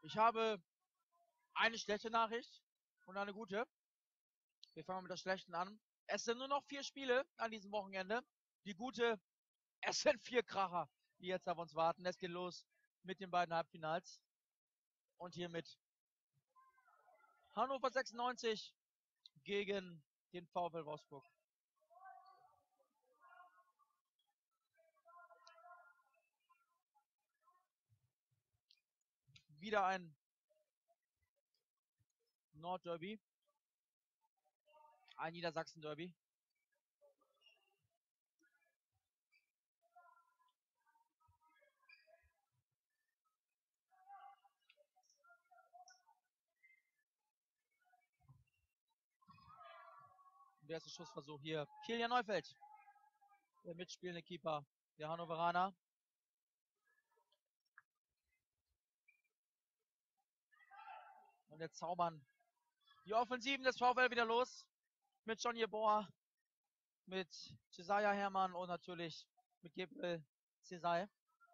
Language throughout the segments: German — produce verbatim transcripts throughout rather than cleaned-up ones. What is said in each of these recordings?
Ich habe eine schlechte Nachricht und eine gute. Wir fangen mit der schlechten an. Es sind nur noch vier Spiele an diesem Wochenende. Die gute, es sind vier Kracher, die jetzt auf uns warten. Es geht los mit den beiden Halbfinals. Und hier mit Hannover sechsundneunzig gegen den VfL Wolfsburg. Wieder ein Nordderby. Ein Niedersachsen-Derby. Der erste Schussversuch hier. Kilian Neufeld. Der mitspielende Keeper der Hannoveraner. Und jetzt zaubern die Offensiven des VfL wieder los. Mit Johnny Bohr, mit Jesaja Hermann und natürlich mit Gabriel Cesai.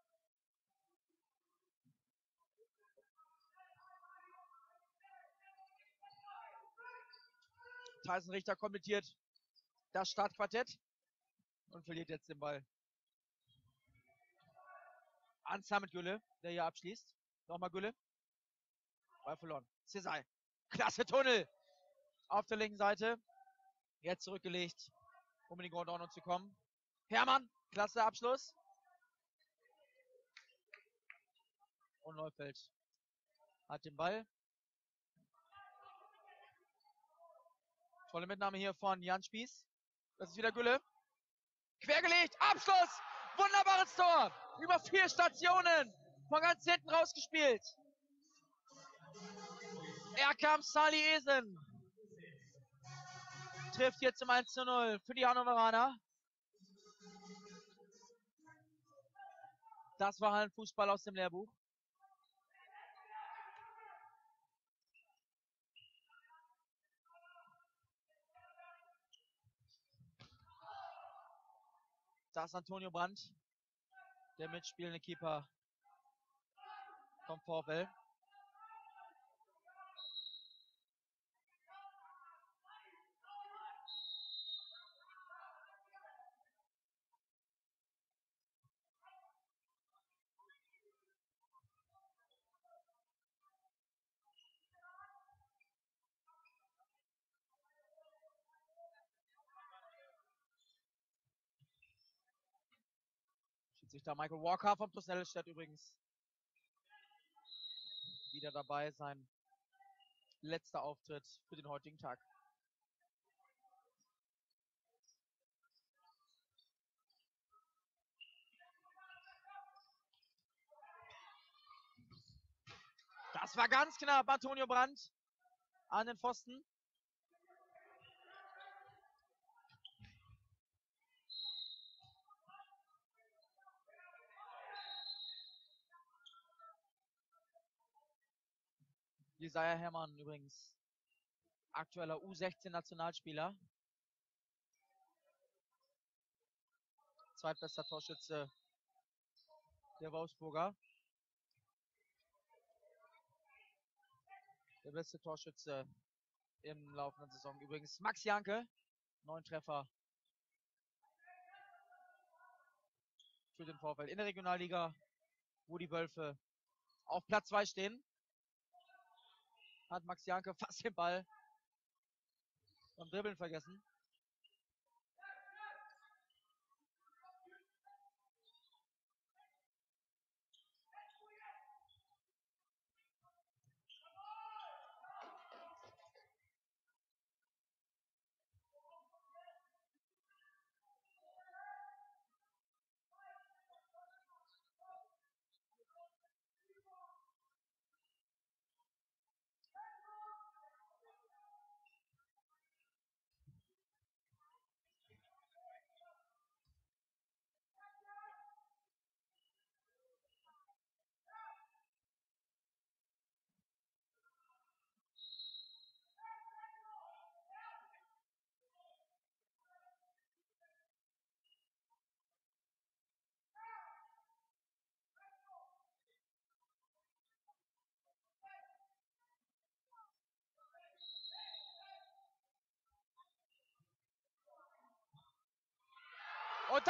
Tyson Richter kommentiert das Startquartett und verliert jetzt den Ball an Samet Gülle, der hier abschließt. Nochmal Gülle. Ball verloren. Cesai. Klasse Tunnel auf der linken Seite. Jetzt zurückgelegt, um in die Grundordnung zu kommen. Hermann, klasse Abschluss. Und Neufeld hat den Ball. Tolle Mitnahme hier von Jan Spieß. Das ist wieder Gülle. Quergelegt, Abschluss! Wunderbares Tor! Über vier Stationen von ganz hinten rausgespielt. Er kam Sali Esen. Trifft hier zum eins zu null für die Hannoveraner. Das war ein Fußball aus dem Lehrbuch. Da ist Antonio Brandt, der mitspielende Keeper vom VfL. Sich da Michael Walker vom TuS Nettelstedt übrigens wieder dabei, sein letzter Auftritt für den heutigen Tag. Das war ganz knapp, Antonio Brandt an den Pfosten. Jesaja Hermann übrigens aktueller U sechzehn Nationalspieler. Zweitbester Torschütze der Wolfsburger. Der beste Torschütze im laufenden Saison übrigens Max Janke. Neun Treffer für den VfL in der Regionalliga, wo die Wölfe auf Platz zwei stehen. Hat Max Janke fast den Ball beim Dribbeln vergessen.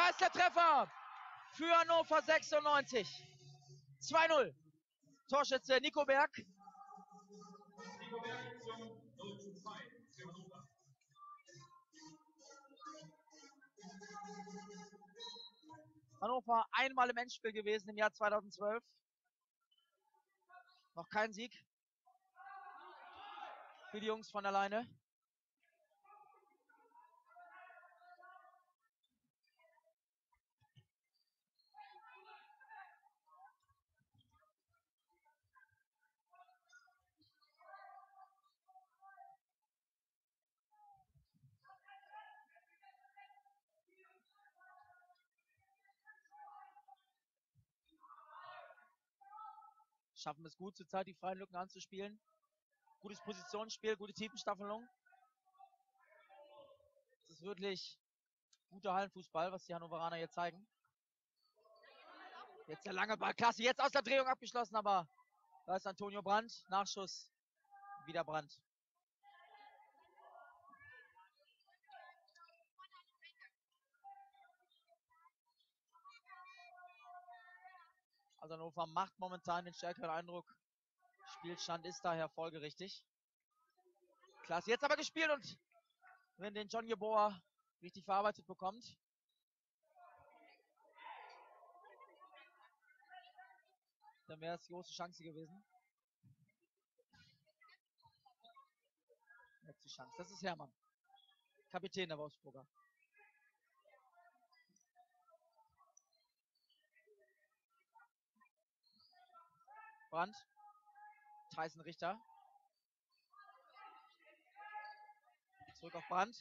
da ist der Treffer für Hannover sechsundneunzig. zwei null. Torschütze Nico Berg. Nico Berg zum null zu zwei für Hannover. Hannover einmal im Endspiel gewesen im Jahr zweitausendzwölf. Noch kein Sieg für die Jungs von alleine. Schaffen es gut, zurzeit die freien Lücken anzuspielen. Gutes Positionsspiel, gute Tiefenstaffelung. Es ist wirklich guter Hallenfußball, was die Hannoveraner hier zeigen. Jetzt der lange Ball, klasse, jetzt aus der Drehung abgeschlossen, aber da ist Antonio Brandt, Nachschuss, wieder Brandt. Also Hannover macht momentan den stärkeren Eindruck. Spielstand ist daher folgerichtig. Klasse, jetzt aber gespielt und wenn den John Jeboa richtig verarbeitet bekommt. Dann wäre es die große Chance gewesen. Letzte Chance, das ist Hermann. Kapitän der Wolfsburger. Brandt. Tyson Richter. Zurück auf Brandt.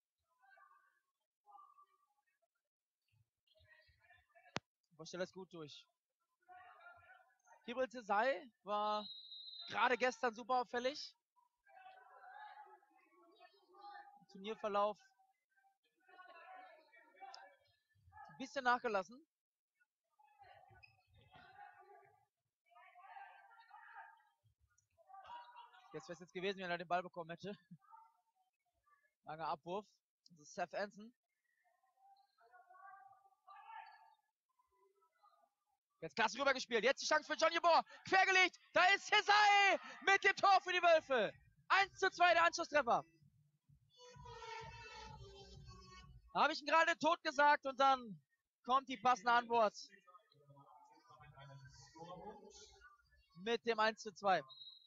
Stellt das gut durch. Kibril Cesai war gerade gestern super auffällig. Im Turnierverlauf ein bisschen nachgelassen. Jetzt wäre es jetzt gewesen, wenn er den Ball bekommen hätte. Langer Abwurf. Das ist Seth Anson. Jetzt klasse rübergespielt. Jetzt die Chance für John Jeboa. Quergelegt. Da ist Cesai mit dem Tor für die Wölfe. eins zu zwei der Anschlusstreffer. Habe ich ihn gerade tot gesagt und dann kommt die passende Antwort. Mit dem eins zu zwei.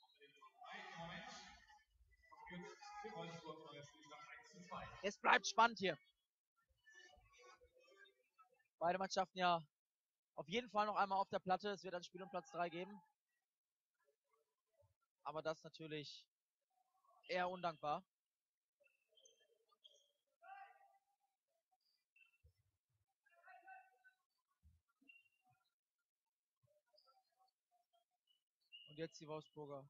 Es bleibt spannend hier. Beide Mannschaften ja auf jeden Fall noch einmal auf der Platte. Es wird ein Spiel um Platz drei geben. Aber das natürlich eher undankbar. Und jetzt die Wolfsburger.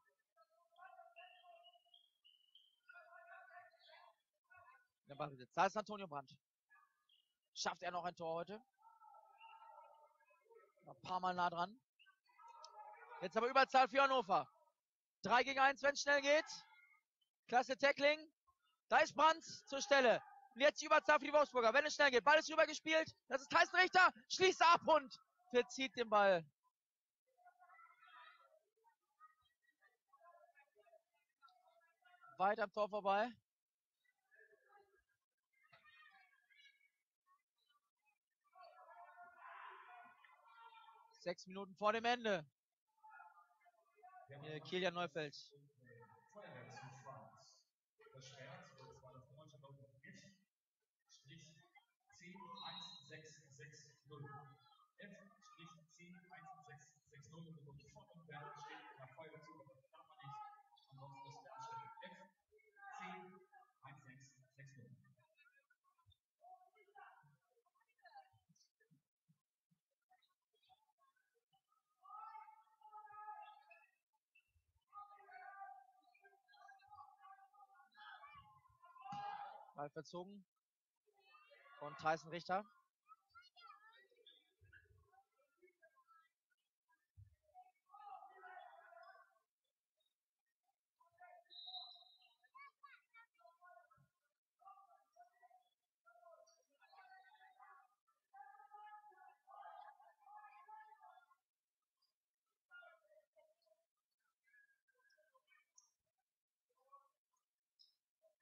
Der Ballbesitz. Da ist Antonio Brandt. Schafft er noch ein Tor heute? Ein paar Mal nah dran. Jetzt aber Überzahl für Hannover. drei gegen eins, wenn es schnell geht. Klasse Tackling. Da ist Brandt zur Stelle. Und jetzt die Überzahl für die Wolfsburger. Wenn es schnell geht. Ball ist rübergespielt. Das ist Tyson Richter. Schließt ab und verzieht den Ball. Weit am Tor vorbei. Sechs Minuten vor dem Ende. Hier Kilian Neufeld. Ball verzogen von Tyson Richter.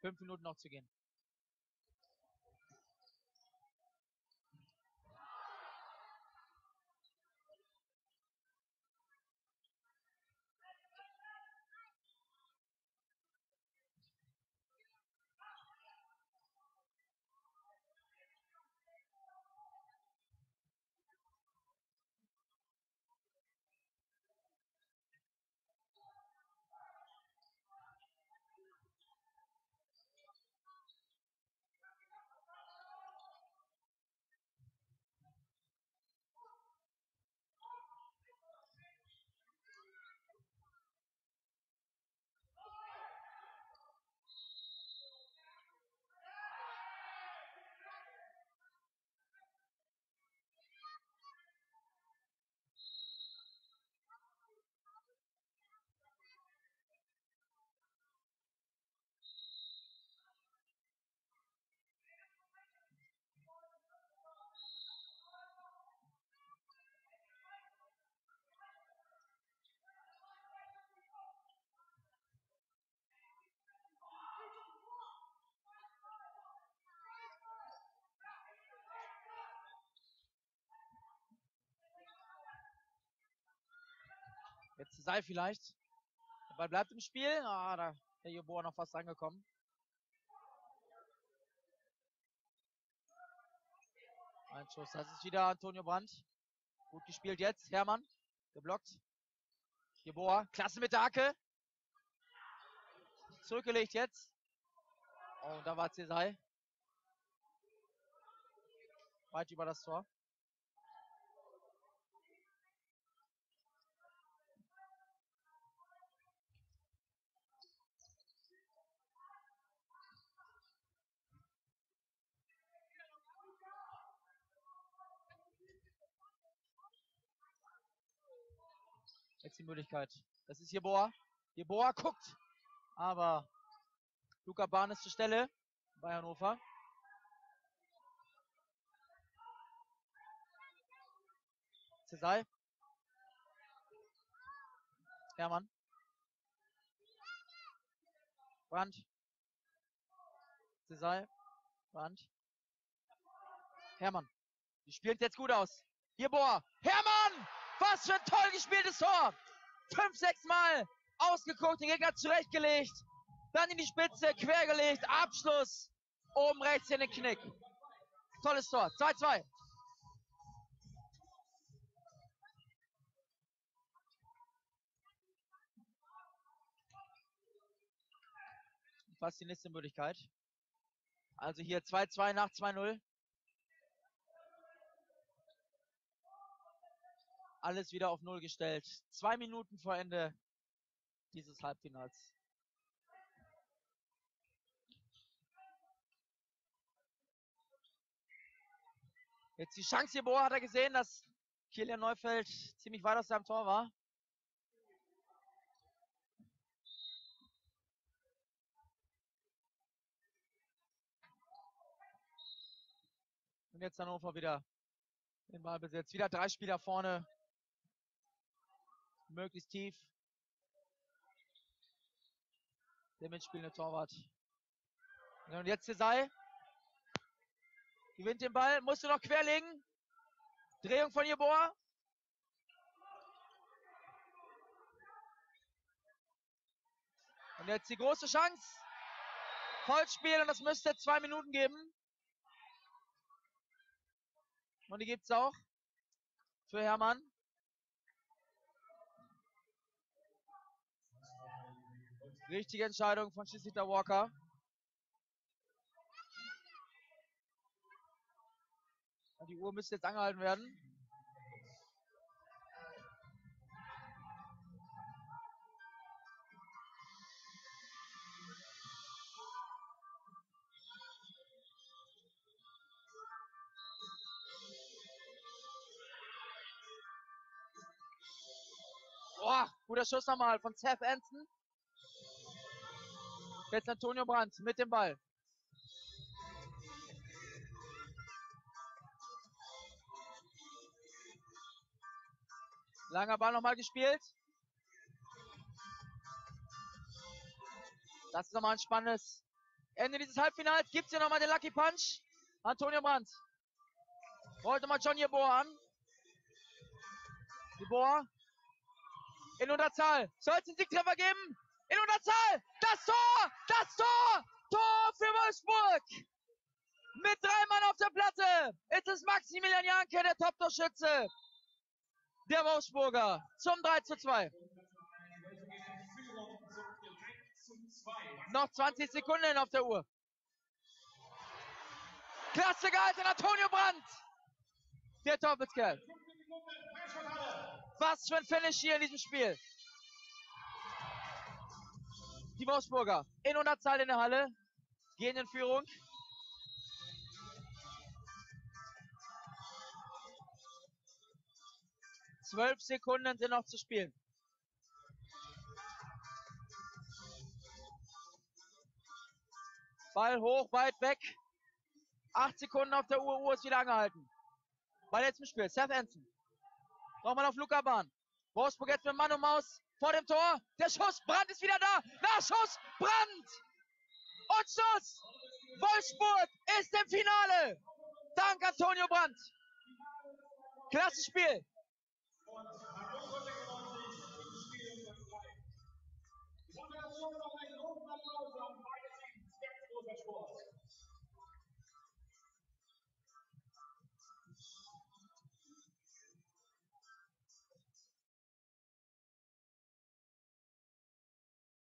Fünf Minuten noch zu gehen. Jetzt sei vielleicht. Der Ball bleibt im Spiel. Ah, da ist der Jeboa noch fast rangekommen. Ein Schuss. Das ist wieder Antonio Brandt. Gut gespielt jetzt. Hermann. Geblockt. Jeboa. Klasse mit der Hacke. Zurückgelegt jetzt. Oh, da war Cesai. Weit über das Tor. Jetzt die Möglichkeit. Das ist Jeboa. Jeboa guckt. Aber Luca Bahn ist zur Stelle bei Hannover. Cesai. Hermann. Brandt. Cesai. Brandt. Hermann. Die spielt jetzt gut aus. Jeboa. Hermann! Was für ein toll gespieltes Tor! Fünf, sechs Mal ausgeguckt, den Gegner zurechtgelegt. Dann in die Spitze, quergelegt. Abschluss. Oben rechts in den Knick. Tolles Tor. zwei zwei. Fast die nächste Möglichkeit. Also hier zwei zwei nach zwei null. Alles wieder auf Null gestellt. Zwei Minuten vor Ende dieses Halbfinals. Jetzt die Chance Jeboa, hat er gesehen, dass Kilian Neufeld ziemlich weit aus seinem Tor war. Und jetzt Hannover wieder den Ball besetzt. Wieder drei Spieler vorne. Möglichst tief. Der mitspielende Torwart. Und jetzt Cesai. Gewinnt den Ball. Musste noch querlegen. Drehung von Jeboa. Und jetzt die große Chance. Vollspiel und das müsste zwei Minuten geben. Und die gibt es auch für Hermann. Richtige Entscheidung von Schiedsrichter Walker. Und die Uhr müsste jetzt angehalten werden. Boah, guter Schuss nochmal von Seth Anson. Jetzt Antonio Brandt mit dem Ball. Langer Ball nochmal gespielt. Das ist nochmal ein spannendes Ende dieses Halbfinals. Gibt es hier nochmal den Lucky Punch. Antonio Brandt. Rollt nochmal John Jeboa an. Jeboa. In Unterzahl. Soll es den Siegtreffer geben? In Unterzahl. Das Tor! Das Tor! Tor für Wolfsburg! Mit drei Mann auf der Platte. Es ist Maximilian Janke, der Top-Torschütze der Wolfsburger. Zum drei zu zwei. Noch zwanzig Sekunden auf der Uhr. Klasse gehalten, Antonio Brandt. Der Teufelskerl. Was für ein Finish hier in diesem Spiel. Die Wolfsburger in Unterzahl in der Halle. Gehen in Führung. Zwölf Sekunden sind noch zu spielen. Ball hoch, weit weg. Acht Sekunden auf der Uhr. Uhr ist wieder angehalten. Ball jetzt im Spiel. Seth Ensign. Nochmal auf Luca Bahn. Wolfsburg jetzt mit Mann und Maus vor dem Tor. Der Schuss. Brandt ist wieder da. Nachschuss. Brandt. Und Schuss. Wolfsburg ist im Finale. Dank Antonio Brandt. Klasse Spiel.